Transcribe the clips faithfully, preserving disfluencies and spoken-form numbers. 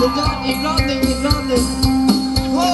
ดยอดอีกรอบหนึ่งอีกรอบหนึ่งโอ้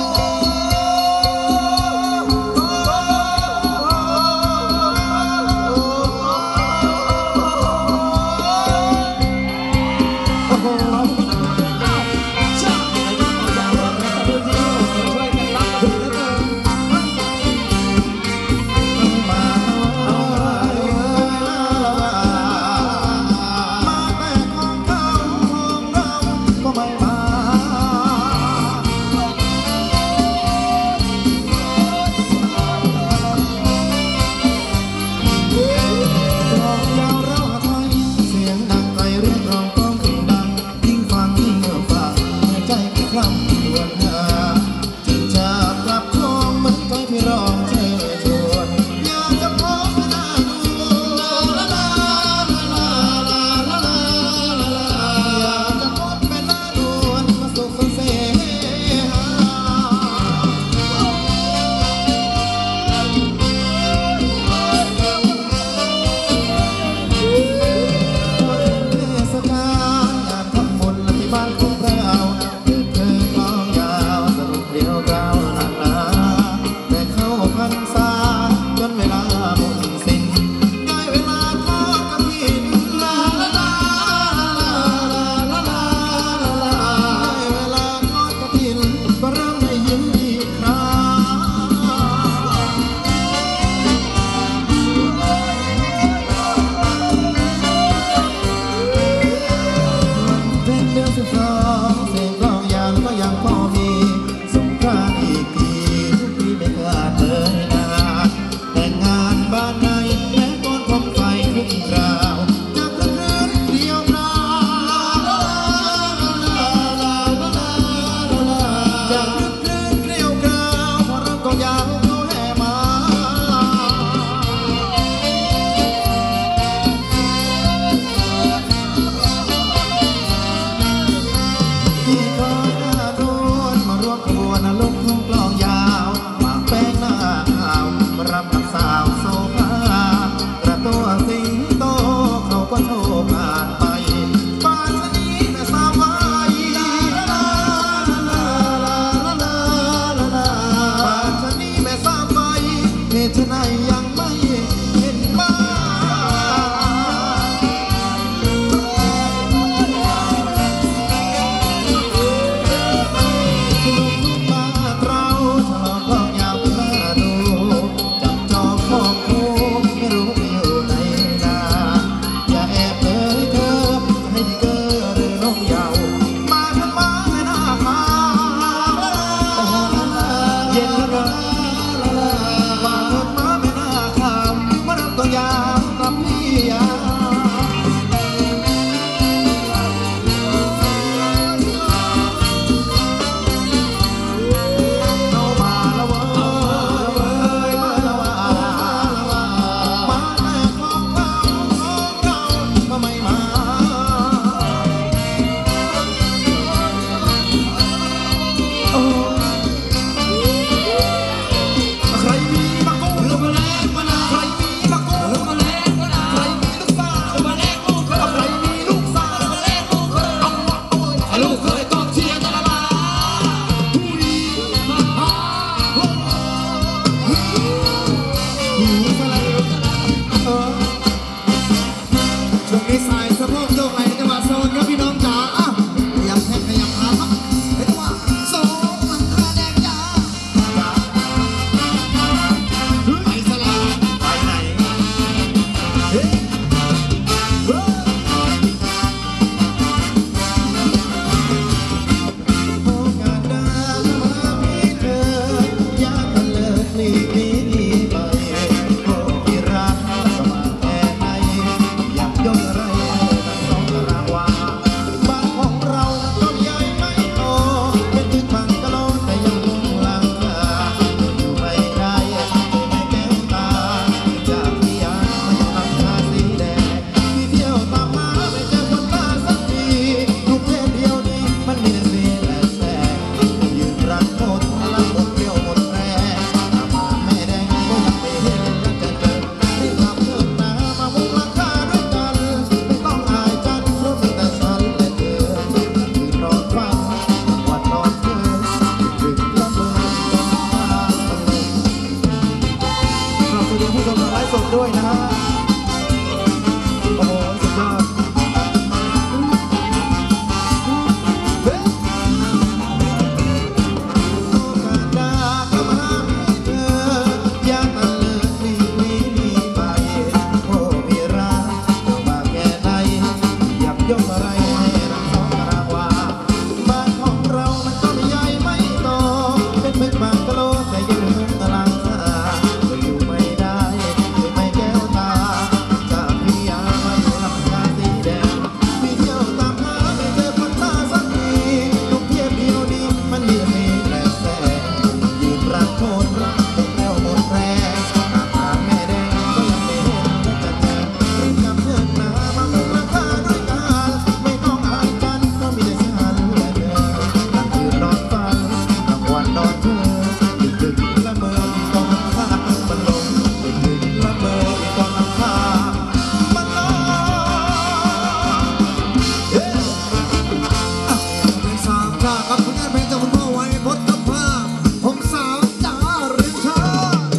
ชากับผลงานเพลงจากคุณพ่อไว้พจน์กับภาพของสาวจ๋าเรียนชา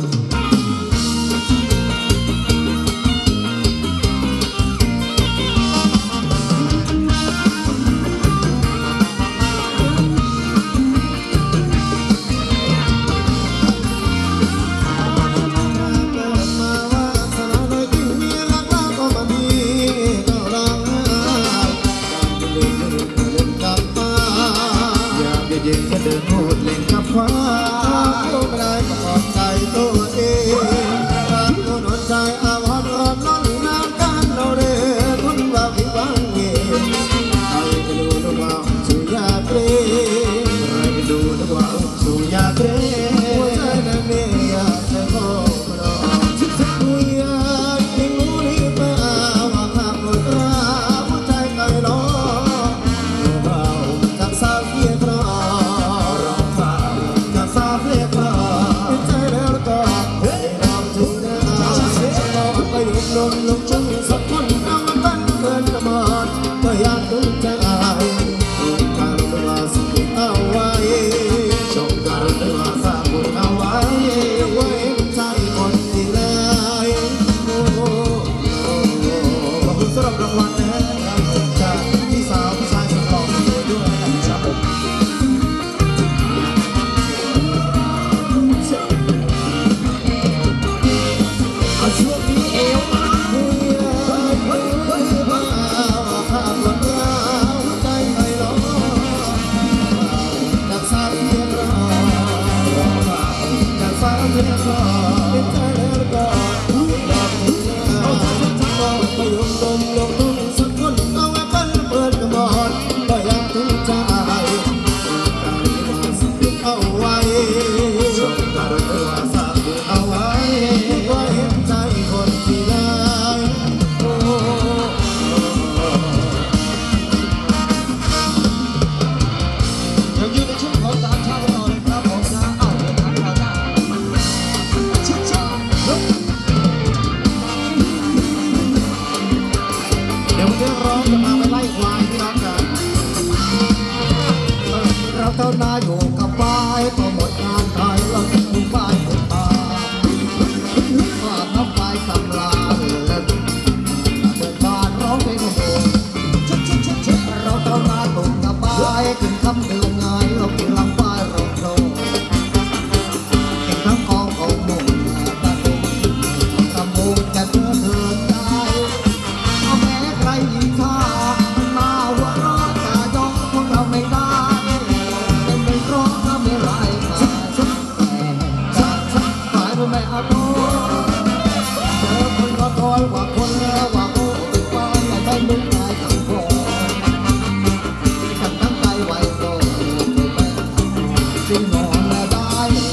เย็นก็เดินพูดเล่นกับฟ้าก็ไม่ได้ประกอบใจตัวเองรักตัวนอนใจอาวรณ์ร้อนร้อนน้ำกันเราเดินคนว่าผิดหวังเย็นใครไปดูนึกว่าสู่ยาเกรใครไปดูนึกว่าสู่ยาเกรหัวใจนั้นไม่อยากจะขอร้องชิดชักอยากให้รู้หรือเปล่าว่าข้าปวดร้าวหัวใจใครร้องเบาจากสาวเพียงรอลงลงจังสักคนเอาบ้านเพื่อนกระมอดก็อยากดูใจการเวลาสักเอาไว้ชมการเวลาสักเอาไว้ไว้ใจคนที่ไรโอ้โหขอบคุณสำหรับรางวัลนะครับจากพี่สาวพี่ชายสุดหล่อด้วยนะครับผมเอาช่วงนี้เอวเท่านาอยู่กับป้ายพอหมดงานไทยเราจะดูป้ายหมดตาว่าน้ำป้ายตำลาเล่นเดินบ้านร้องเพลงของผมเราเท่านาอยู่กับป้ายกินคำเดือดไงเรากินลำป้ายร้องโชว์กินทั้งกองของมุมตาตุ่มทำมุมจะเดินเดินได้เอาแม้ใครยิงท่ามันมาหัวเราะจะยกพวกเราไม่ได้ไม่เอาโทษเจอคนก็คอยว่าคนแล้วว่าโอ้ติดป้ายไม่ได้ลุ้นนายทั้งพอกันทั้งใจไว้ก็จึงนอนและได้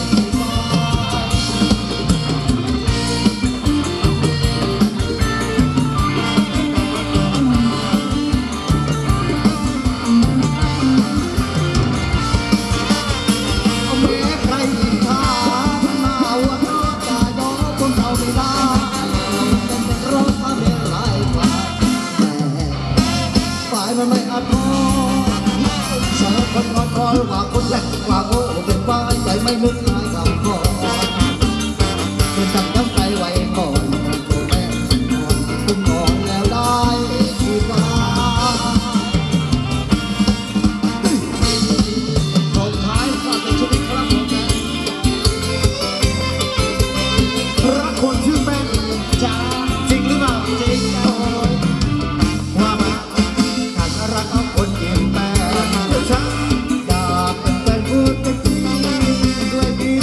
เอาแม้ใครยิงท่ามันไม่อาทรสาวคนนอนคอยว่าคนแรกว่าโง่เป็นบ้าใจไม่นึกนายคำขอเป็นตั้งตั้งใจไว้ก่อนตัวแม่นอนคุณนอนแล้วได้ดีกว่าส่งท้ายฝากเป็นชีวิตครับผมรักคนชื่อแป้งจ้าจริงหรือเปล่าจริงว่ามารักเอาคนเก็บแต่ฉันอยากเป็นแฟนพูดไปทีด้วยดี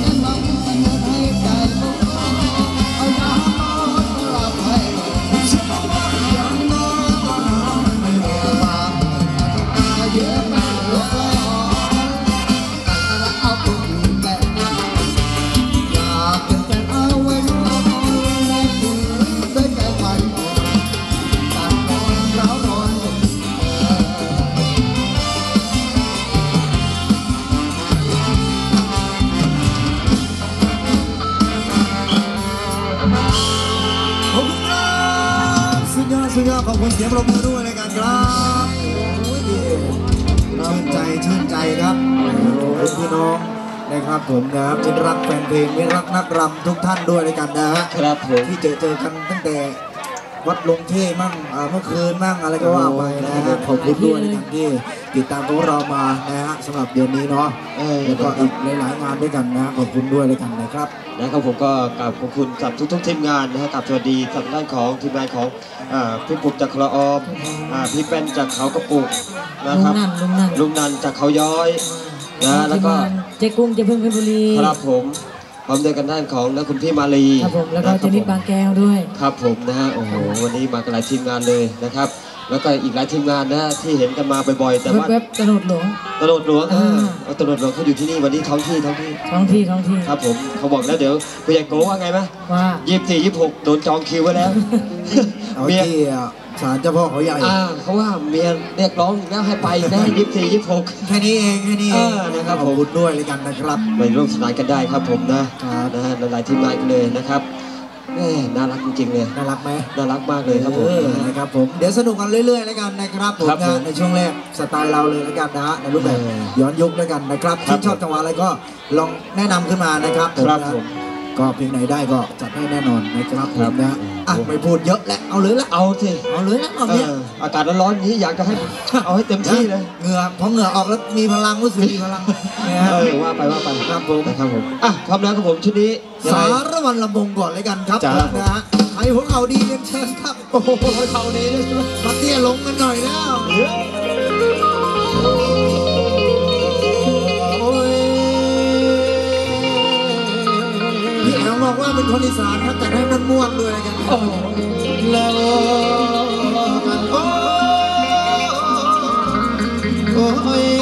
สุดยอดขอบคุณเสียงปรบมือด้วยในการครับชื่นใจชื่นใจครับคุณพี่น้องนะครับผมนะครับเป็นรักแฟนเพลงเป็นรักนักรำทุกท่านด้วยในกันนะฮะครับผมที่เจอเจอกันตั้งแต่วัดลงเท่มั่งเมื่อคืนมั่งอะไรก็ว่าไปนะฮะขอบคุณด้วยในการที่ติดตามพวกเรามานะฮะสำหรับเดือนนี้เนาะแล้วก็อีกหลายๆงานด้วยกันนะขอบคุณด้วยในกันนะครับนะครับผมก็กราบขอบคุณกับทุกๆทีมงานนะฮะกับสวัสดีทางด้านของทีมงานของพี่ปุกจากคลออมพี่เป็นจากเขากระปุกนะครับลุงนันจากเขาย้อยนะแล้วก็เจ๊กุ้งเจ๊พึ่งเพชรบุรีครับผมพร้อมด้วยกันด้านของและคุณพี่มาลีครับผมแล้วก็เจนิดบางแก้วด้วยครับผมนะฮะโอ้โหวันนี้มากันหลายทีมงานเลยนะครับแล้วก็อีกหลายทีมงานนะที่เห็นกันมาบ่อยๆแต่ว่าเว็บตลดหลวงตลดหลวงเออตลดหลวงเขาอยู่ที่นี่วันนี้ท้องที่ท้องที่ท้องที่ท้องที่ครับผมเขาบอกแล้วเดี๋ยวผู้ใหญ่โก้ว่าไงไหมว่ายี่สิบสี่ยี่สิบหกโดนจองคิวไว้แล้วเมียศาลเจ้าพ่อเขาใหญ่อ่าเขาว่าเมียเรียกร้องแล้วให้ไปนะยี่สิบสี่ยี่สิบหกแค่นี้เองแค่นี้เองนะครับขอบคุณด้วยเลยกันนะครับไปร่วมสนานกันได้ครับผมนะนะฮะหลายทีมงานกันเลยนะครับน่ารักจริงๆเลยน่ารักไหมน่ารักมากเลยครับผมนะครับผมเดี๋ยวสนุกกันเรื่อยๆแล้วกันนะครับผมนะในช่วงแรกสไตล์เราเลยแล้วกันนะฮะในรูปแบบย้อนยุคแล้วกันนะครับที่ชอบจังหวะอะไรก็ลองแนะนำขึ้นมานะครับผมก็เพลงไหนได้ก็จัดให้แน่นอนนะครับผมนะอ่ะไม่พูดเยอะแล้วเอาเลยละเอาสิเอาเลยละเอาเนี่ยอากาศร้อนๆนี้อยากจะให้เอาให้เต็มที่เลยเหงื่อพอเหงื่อออกแล้วมีพลังรู้สึกมีพลังเนี่ยว่าไปว่าไปครับผมครับผมอ่ะพร้อมแล้วครับผมชุดนี้สารวันลำบงก่อนเลยกันครับนะฮะใครหัวเข่าดีเรียนเชิญครับโอ้โหเข่าดีด้วยมาเตี้ยลงกันหน่อยแล้วพี่แอลบอกว่าเป็นคนอีสานครับแต่ให้มันม่วงด้วยกันแล้วกันโอ้โอ้ย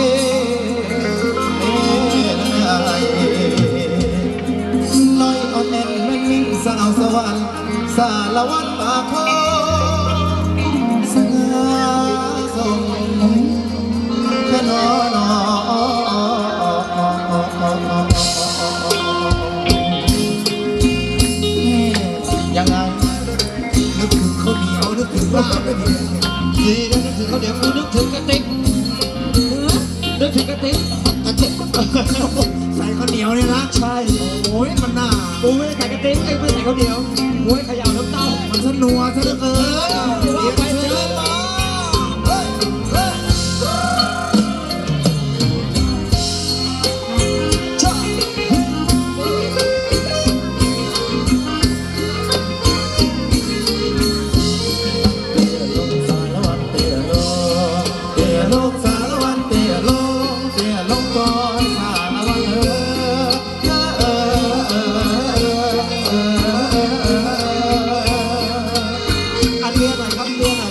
ลอยอ่อนแอนมันมิ่งสาวสวรรค์สารวัตรปากคอสง่าส่งแค่นอนยังไงนึกถึงข้าวเหนียวนึกถึงบ้านไม่ดีดีนะนึกถึงข้าวเหนียวกูนึกถึงกระติกนึกถึงกระติกกระติกใส่ข้าวเหนียวเนี่ยนะใช่โอ้ยมันน่ากูไม่ใส่กระติกไม่ใส่ข้าวเหนียวมวยขยาวน้ำเต้ามันสนัวซะเหลือเกินว่าไปเจอมาเรือหน่อยครับเรือหน่อย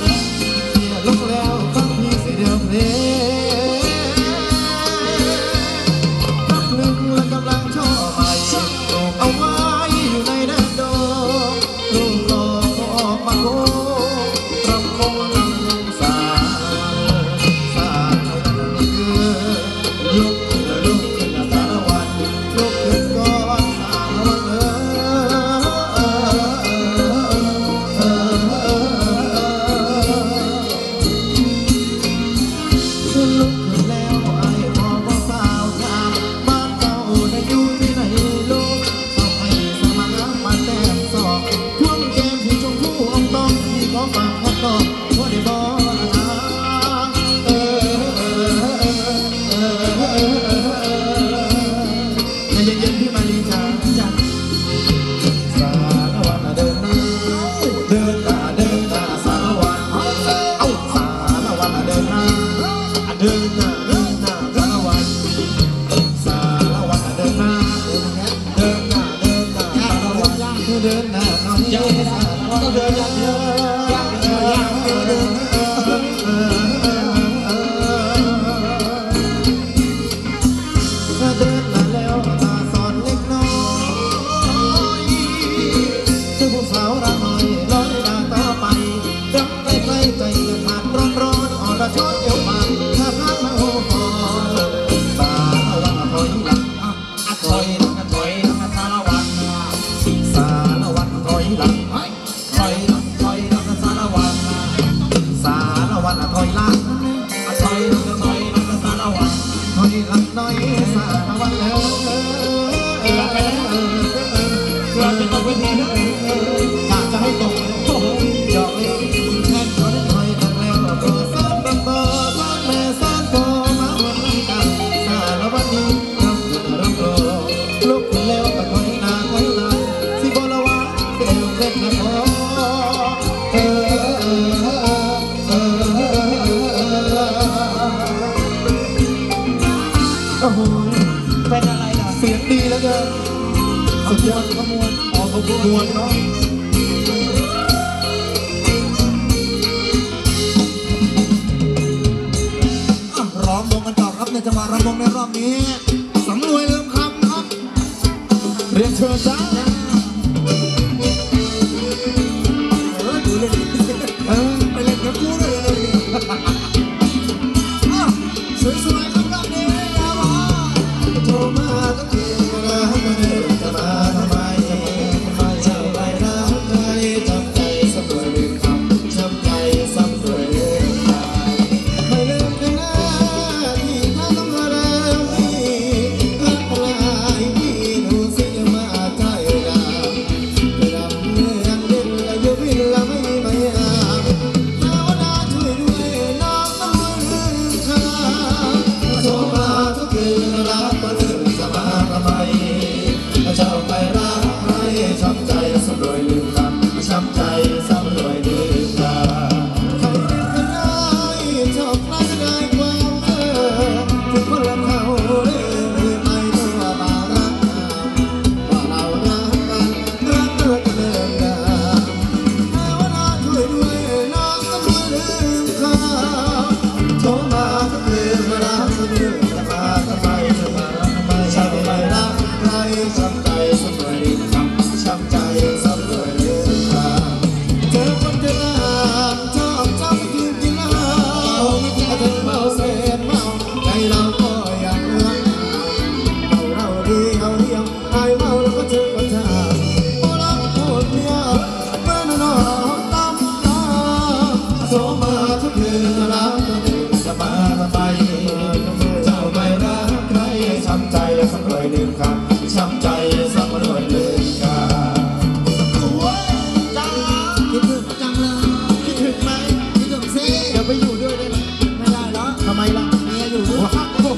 ก็คอยนาคอยหลังสิบละวะเร็วเกินนะพอเออเออเออโอ้โหเป็นอะไรล่ะเสียงดีแล้วเกินขมวนขมวนอ๋อขมวนเนาะร้องวงกันต่อครับในจังหวะรำวงในรอบนี้สำรวยลืมคำครับเรียนเชิญจ้าเออดูเล่นเออไปเล่นกับกูเลยเลยสวยๆครับรอบนี้นะวะโทรมาก็เพียงนะมาเดินจะมาทำไมมาเจ้าไปนะใจจำใจสำรวยลืมคำจำใจสำรวยลืมคำไม่ลืมกันนะที่ท่านต้องมาเริ่มที่รักลายที่ดูสิมาใจดำดำเนื้อเด่นและยุบินละไม่ไม่อาบเจ้าหน้าช่วยด้วยน้องต้องลืมคำโทรมาทุกคืนรักก็ลืมจะมาทำไมเจ้าไปรักใครช้ำใจสำรวยลืมคำช้ำใจสำรวยลืมคำใครเป็นคนร้ายชอบใครได้ความเธอถึงคนละเขาเลยไม่ตัวบารักว่าเรารักกันรักเลิกเลิกกันแม้ว่าน้าช่วยด้วยน้องต้องไม่ลืมคำโทรมาทุกคืนมารักคนอื่นจะมาทำไมจะมาทำไมช้ำไปรักใครช้ำใจสำรวยลืมคำช้ำใจสำรวยลืมคำเจอคนเดินชอบจำกินกินเหล้าถ้าเธอเมาเสพเมาใจเราก็ยังรักเมาเราดีเอาเดียวหายเมาแล้วก็เจอก็ทำโอ้รักโคตรเมียเมื่อนอนตามตาโทรมาทุกคืนรักก็ดึงจะมาทำไมเจ้าไม่รักใครช้ำใจสำรวยลืมคำช้ำใจสำรวยลืมคำโอ้ยจ้าคิดถึงจังเลยคิดถึงไหมคิดถึงสิเดี๋ยวไปอยู่ด้วยได้ไหมไม่ได้หรอทำไมล่ะเมียอยู่ด้วย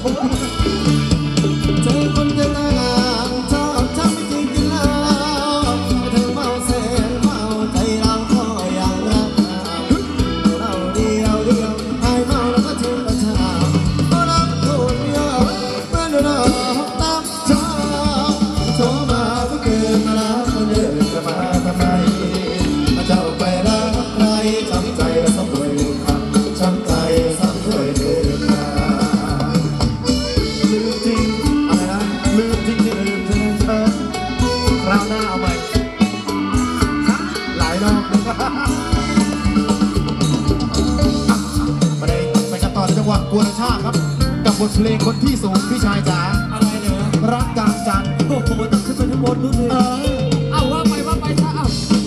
เจอคนเดินงานชอบทำไม่จริงกินเหล้าเธอเมาเสพเมาใจเราก็ยังรักเราเดียวเดียวหายเมาแล้วก็ถึงกระชากเพราะรักโคตรเยอะเมื่อเดินออกตามชอบโทรมาทุกคืนมารักคนเดินจะมาทำไมเจ้าไปรักใครช้ำใจสำรวยลืมคำช้ำใจสำรวยลืมคำลืมจริงอะไรนะลืมจริงที่ลืมใช่ไหมเออคราวหน้าเอาใหม่หลายรอบมาเลยไปกันต่อในจังหวะกวนชาติครับกับบทเพลงคนที่สูงพี่ชายจ๋าอะไรเหรอรักกลางจันทร์โอ้โหต้องขึ้นไปข้างบนนู่นเลยเออเอาว่าไปว่าไปซะเอา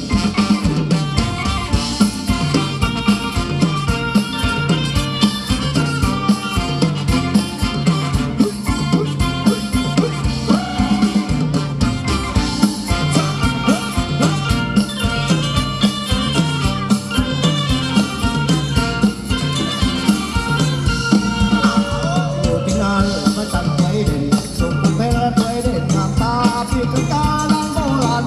อยู่ที่งานมาจันทร์ไว้เด่นส่งคนไปแล้วไปเด่นงามตาพี่กันกาลังโบราณ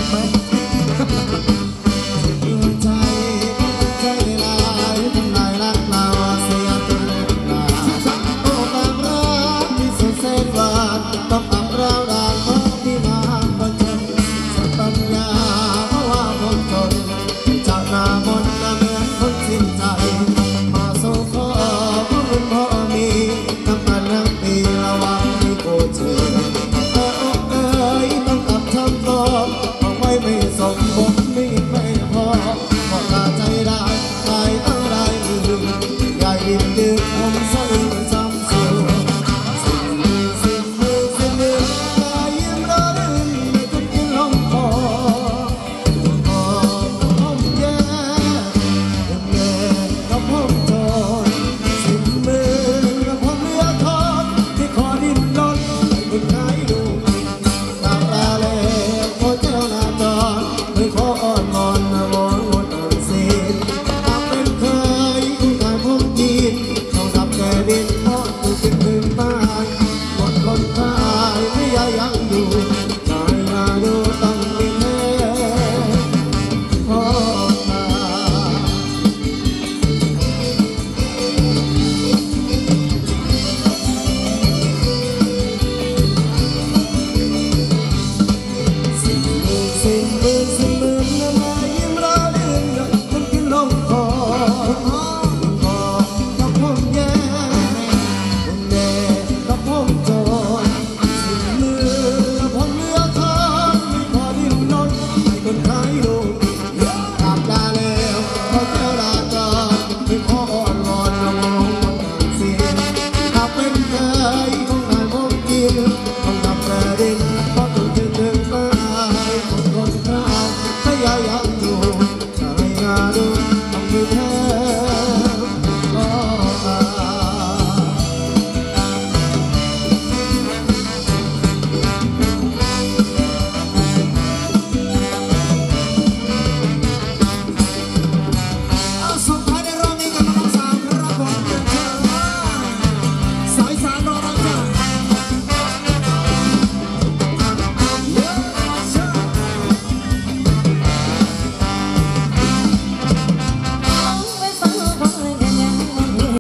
ไหม